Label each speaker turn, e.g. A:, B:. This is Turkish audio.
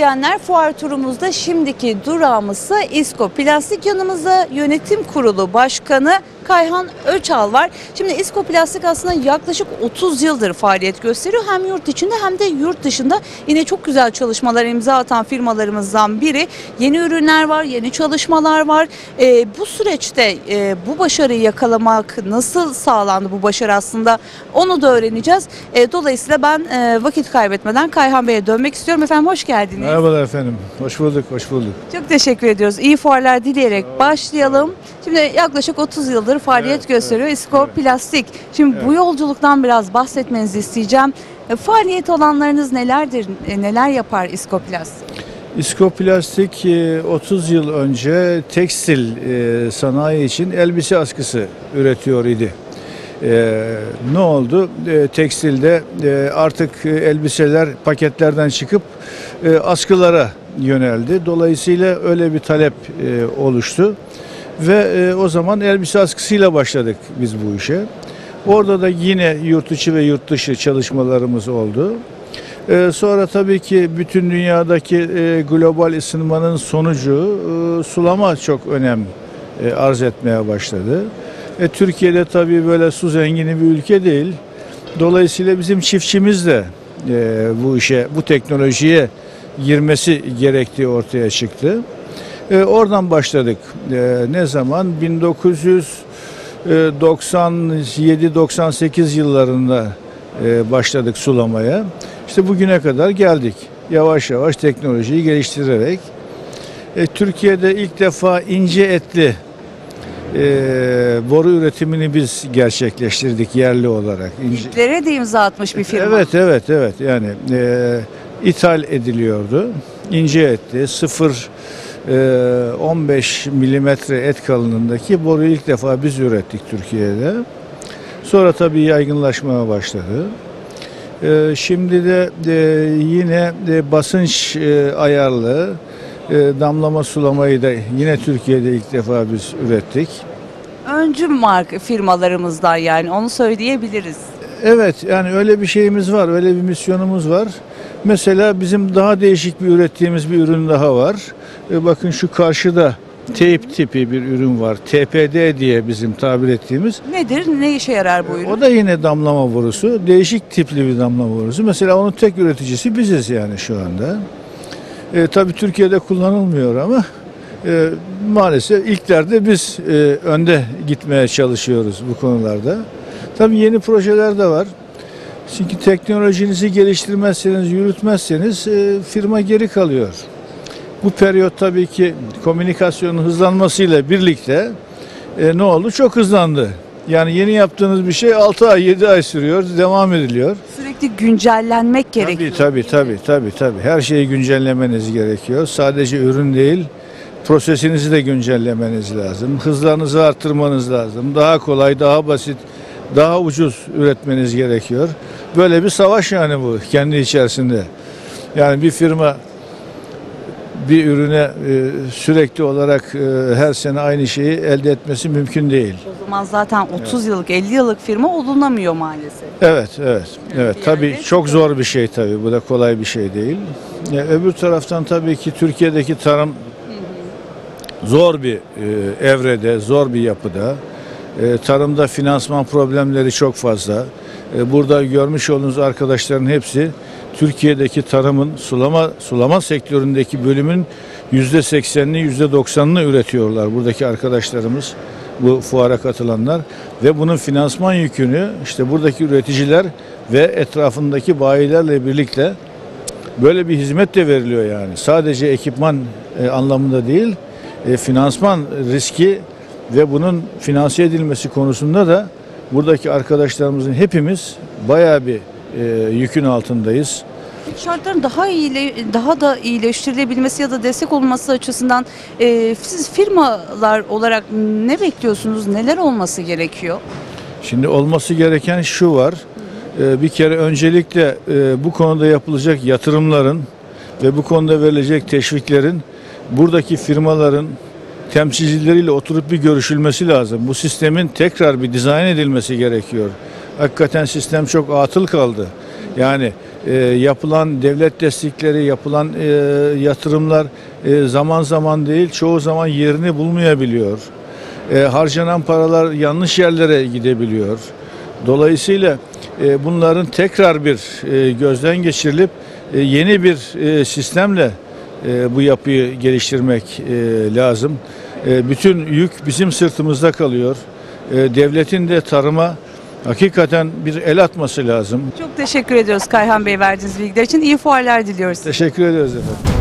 A: izleyenler, fuar turumuzda şimdiki durağımızsa İSKO Plastik, yanımızda yönetim kurulu başkanı Kayhan Öçal var. Şimdi İSKO Plastik aslında yaklaşık 30 yıldır faaliyet gösteriyor. Hem yurt içinde hem de yurt dışında yine çok güzel çalışmalar imza atan firmalarımızdan biri. Yeni ürünler var, yeni çalışmalar var. Bu süreçte bu başarıyı yakalamak nasıl sağlandı, bu başarı aslında onu da öğreneceğiz. Dolayısıyla ben vakit kaybetmeden Kayhan Bey'e dönmek istiyorum. Efendim hoş geldiniz.
B: Merhabalar efendim. Hoş bulduk, hoş bulduk.
A: Çok teşekkür ediyoruz. İyi fuarlar dileyerek başlayalım. Şimdi yaklaşık 30 yıldır faaliyet gösteriyor İSKO Plastik. Şimdi bu yolculuktan biraz bahsetmenizi isteyeceğim. Faaliyet alanlarınız nelerdir? Neler yapar İSKO Plastik?
B: İSKO Plastik 30 yıl önce tekstil sanayi için elbise askısı üretiyor idi. Ne oldu? Tekstilde artık elbiseler paketlerden çıkıp askılara yöneldi. Dolayısıyla öyle bir talep oluştu. Ve o zaman elbise askısıyla başladık biz bu işe. Orada da yine yurt içi ve yurt dışı çalışmalarımız oldu. Sonra tabii ki bütün dünyadaki global ısınmanın sonucu sulama çok önem arz etmeye başladı. Türkiye'de tabii böyle su zengini bir ülke değil. Dolayısıyla bizim çiftçimiz de bu işe, bu teknolojiye girmesi gerektiği ortaya çıktı. Oradan başladık. Ne zaman? 1997-98 yıllarında başladık sulamaya. İşte bugüne kadar geldik. Yavaş yavaş teknolojiyi geliştirerek. Türkiye'de ilk defa ince etli boru üretimini biz gerçekleştirdik yerli olarak.
A: İlklere de imza atmış bir firma.
B: Evet. Yani ithal ediliyordu. İnce etli, 15 milimetre et kalınlığındaki boruyu ilk defa biz ürettik Türkiye'de. Sonra tabii yaygınlaşmaya başladı. Şimdi de yine basınç ayarlı damlama sulamayı da yine Türkiye'de ilk defa biz ürettik.
A: Öncü marka firmalarımızdan, yani onu söyleyebiliriz.
B: Evet, yani öyle bir şeyimiz var, öyle bir misyonumuz var. Mesela bizim daha değişik bir ürettiğimiz bir ürün daha var. Bakın şu karşıda teyp tipi bir ürün var. TPD diye bizim tabir ettiğimiz.
A: Nedir? Ne işe yarar bu ürün?
B: O da yine damlama borusu. Değişik tipli bir damlama borusu. Mesela onun tek üreticisi biziz yani şu anda. Tabii Türkiye'de kullanılmıyor ama maalesef ilklerde biz önde gitmeye çalışıyoruz bu konularda. Tabii yeni projeler de var. Çünkü teknolojinizi geliştirmezseniz, yürütmezseniz firma geri kalıyor. Bu periyot tabii ki komünikasyonun hızlanmasıyla birlikte ne oldu? Çok hızlandı. Yani yeni yaptığınız bir şey 6 ay, 7 ay sürüyor, devam ediliyor.
A: Sürekli güncellenmek gerekiyor.
B: Tabii. Her şeyi güncellemeniz gerekiyor. Sadece ürün değil, prosesinizi de güncellemeniz lazım. Hızlarınızı arttırmanız lazım. Daha kolay, daha basit, daha ucuz üretmeniz gerekiyor. Böyle bir savaş yani bu kendi içerisinde. Yani bir firma bir ürüne sürekli olarak her sene aynı şeyi elde etmesi mümkün değil.
A: O zaman zaten 30 yıllık, 50 yıllık firma olunamıyor maalesef.
B: Evet. Tabii çok zor bir şey tabii. Bu da kolay bir şey değil. Öbür taraftan tabii ki Türkiye'deki tarım zor bir evrede, zor bir yapıda. Tarımda finansman problemleri çok fazla. Burada görmüş olduğunuz arkadaşların hepsi Türkiye'deki tarımın sulama sektöründeki bölümün %80'ini %90'ını üretiyorlar buradaki arkadaşlarımız, bu fuara katılanlar ve bunun finansman yükünü işte buradaki üreticiler ve etrafındaki bayilerle birlikte böyle bir hizmet de veriliyor yani. Sadece ekipman anlamında değil, finansman riski ve bunun finanse edilmesi konusunda da buradaki arkadaşlarımızın hepimiz bayağı bir yükün altındayız.
A: Şartların daha da iyileştirilebilmesi ya da destek olması açısından siz firmalar olarak ne bekliyorsunuz? Neler olması gerekiyor?
B: Şimdi olması gereken şu var. Bir kere öncelikle bu konuda yapılacak yatırımların ve bu konuda verilecek teşviklerin buradaki firmaların temsilcileriyle oturup bir görüşülmesi lazım. Bu sistemin tekrar bir dizayn edilmesi gerekiyor. Hakikaten sistem çok atıl kaldı. Yani yapılan devlet destekleri, yapılan yatırımlar zaman zaman değil, çoğu zaman yerini bulmayabiliyor. Harcanan paralar yanlış yerlere gidebiliyor. Dolayısıyla bunların tekrar bir gözden geçirilip yeni bir sistemle bu yapıyı geliştirmek lazım. Bütün yük bizim sırtımızda kalıyor. Devletin de tarıma hakikaten bir el atması lazım.
A: Çok teşekkür ediyoruz Kayhan Bey verdiğiniz bilgiler için. İyi fuarlar diliyoruz.
B: Teşekkür ediyoruz efendim.